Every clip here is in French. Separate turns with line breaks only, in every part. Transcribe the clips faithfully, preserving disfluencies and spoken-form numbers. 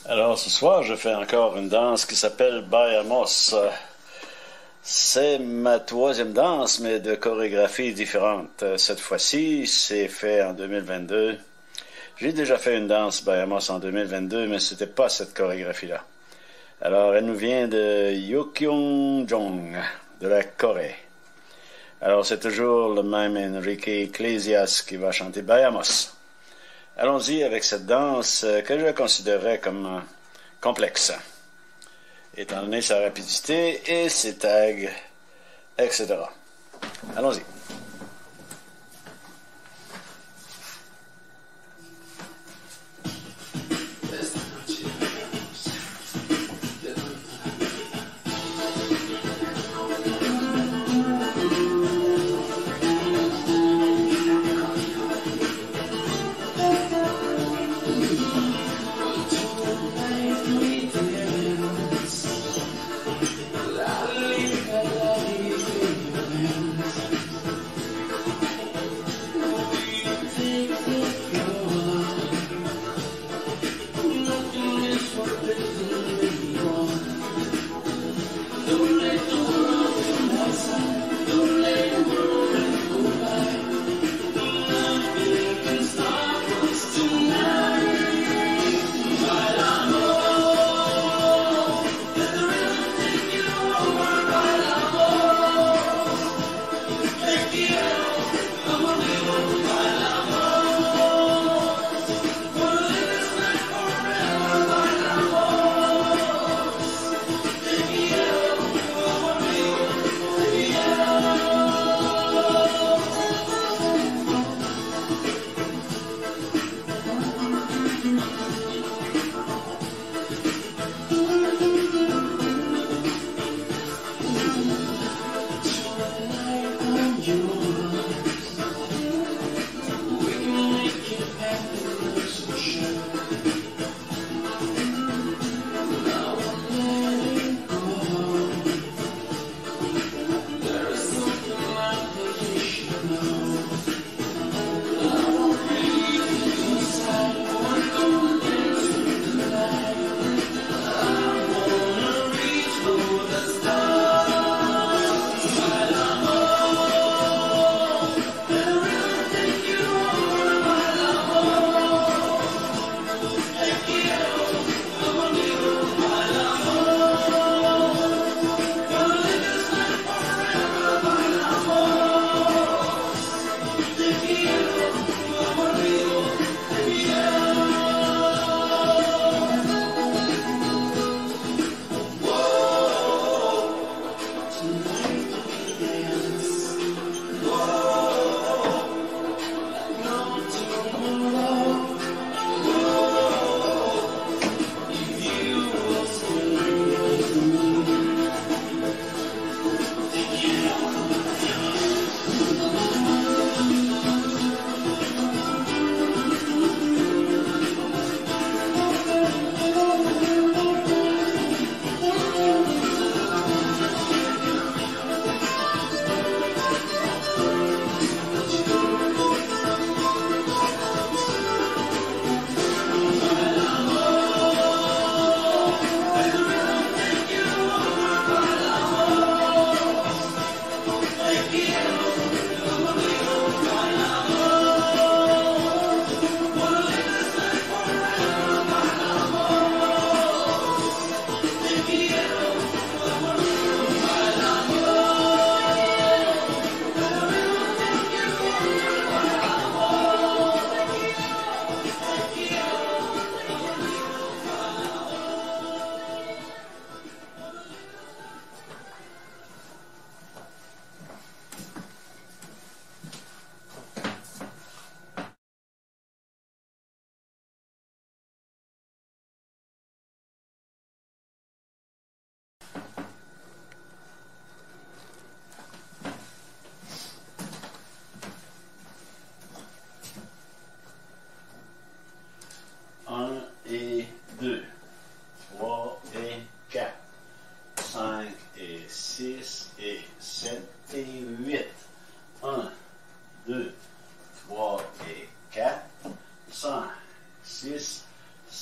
Alors ce soir, je fais encore une danse qui s'appelle Bayamos. C'est ma troisième danse, mais de chorégraphie différente. Cette fois-ci, c'est fait en deux mille vingt-deux. J'ai déjà fait une danse Bayamos en deux mille vingt-deux, mais c'était pas cette chorégraphie-là. Alors, elle nous vient de Yeongjong, de la Corée. Alors, c'est toujours le même Enrique Iglesias qui va chanter Bayamos. Allons-y avec cette danse que je considérerais comme complexe, étant donné sa rapidité et ses tags, et cetera. Allons-y.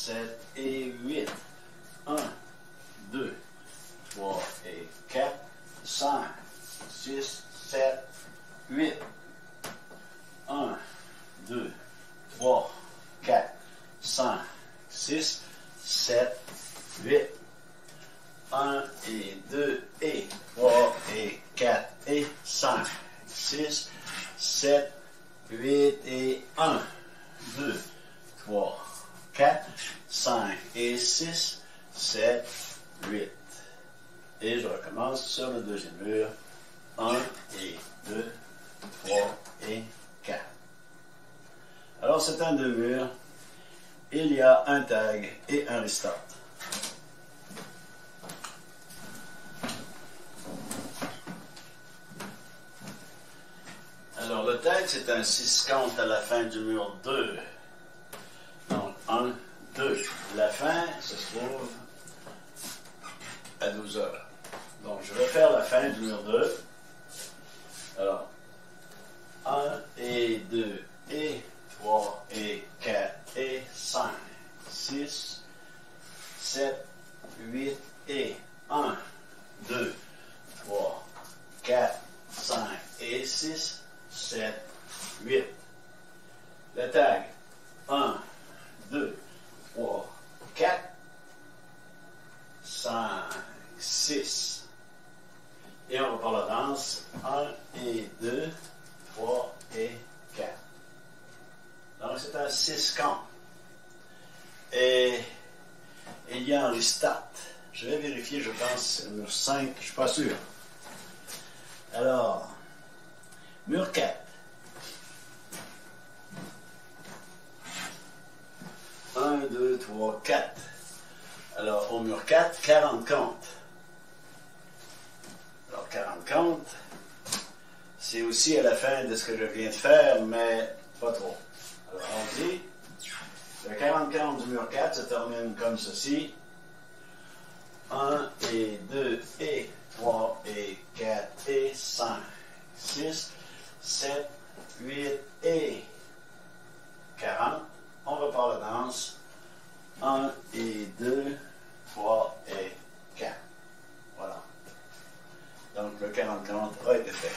sept et huit. un, deux, trois et quatre, cinq, six, sept, huit. un, deux, trois, quatre, cinq, six, sept, huit. un et deux et trois et quatre et cinq, six, sept, huit et un, deux, trois, quatre, cinq et six, sept, huit. Et je recommence sur le deuxième mur. un et deux, trois et quatre. Alors c'est un deux murs. Il y a un tag et un restart. Alors le tag c'est un six compte à la fin du mur deux. Donc un, deux. La fin se trouve à douze heures. Donc je vais faire la fin du mur deux. Alors un et deux et trois et quatre et cinq, six, sept, huit et un, deux, trois, quatre, cinq et six, sept, huit. Le tag un, deux, trois, quatre, cinq, six. Et on repart la danse. un et deux, trois et quatre. Donc c'est un six camps. Et il y a un restart. Je vais vérifier, je pense, c'est le mur cinq, je ne suis pas sûr. Alors, mur quatre. un, deux, trois, quatre. Alors, au mur quatre, quarante comptes. Alors, quarante comptes, c'est aussi à la fin de ce que je viens de faire, mais pas trop. Alors, on dit, le quarante comptes du mur quatre se termine comme ceci. un et deux et trois et quatre et cinq, six, sept, huit et quarante. On repart la danse. un et deux, trois et quatre. Voilà. Donc le quarante comptes a été fait.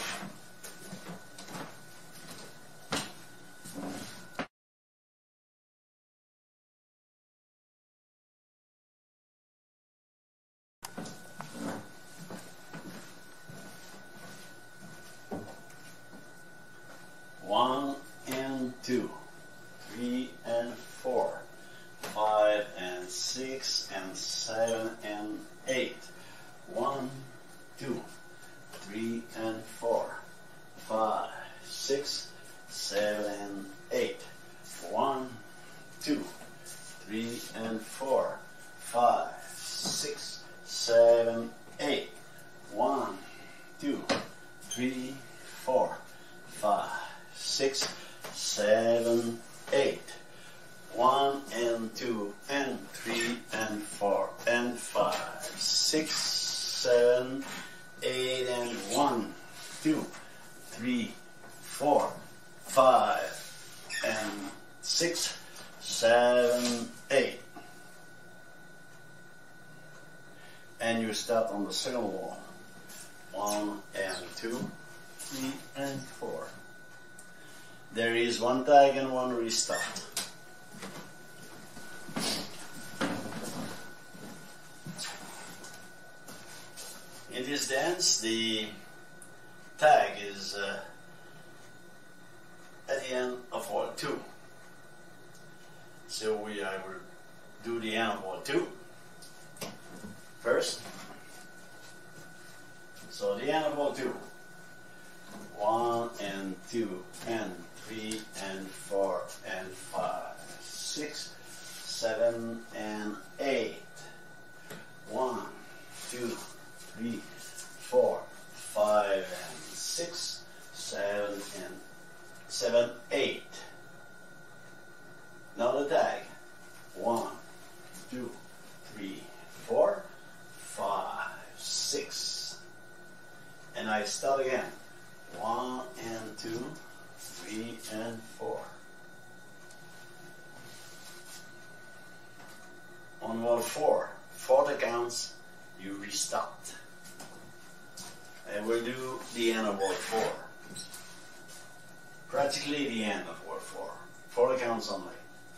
One and two, three and four, five and six and seven and eight. One, two, three and four, five, six, seven and eight. One, two, three and four, five, six, seven, eight. One, two, three, four, five, six, seven, eight. One and two and three and four and five, six, seven, eight and one, two, three, four, five and six, seven, eight. And you start on the second wall. One and two, three and four. There is one tag and one restart. In this dance, the tag is uh, at the end of wall two. So we I will do the end of wall two first. So the end of wall two. One and two and three and four and five, six, seven and eight. One, two, three, four, five and six, seven and seven, eight. Now the tag. One, two, three, four, five, six. And I start again. One and two, three and four. On wall four, forty counts, you restart. And we'll do the end of wall four. Practically the end of wall four. forty counts only.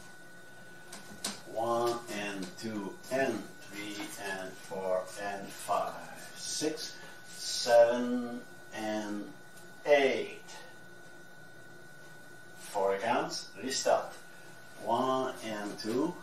One and two and three and four and five, six, seven and eight. Forty counts, restart. One and two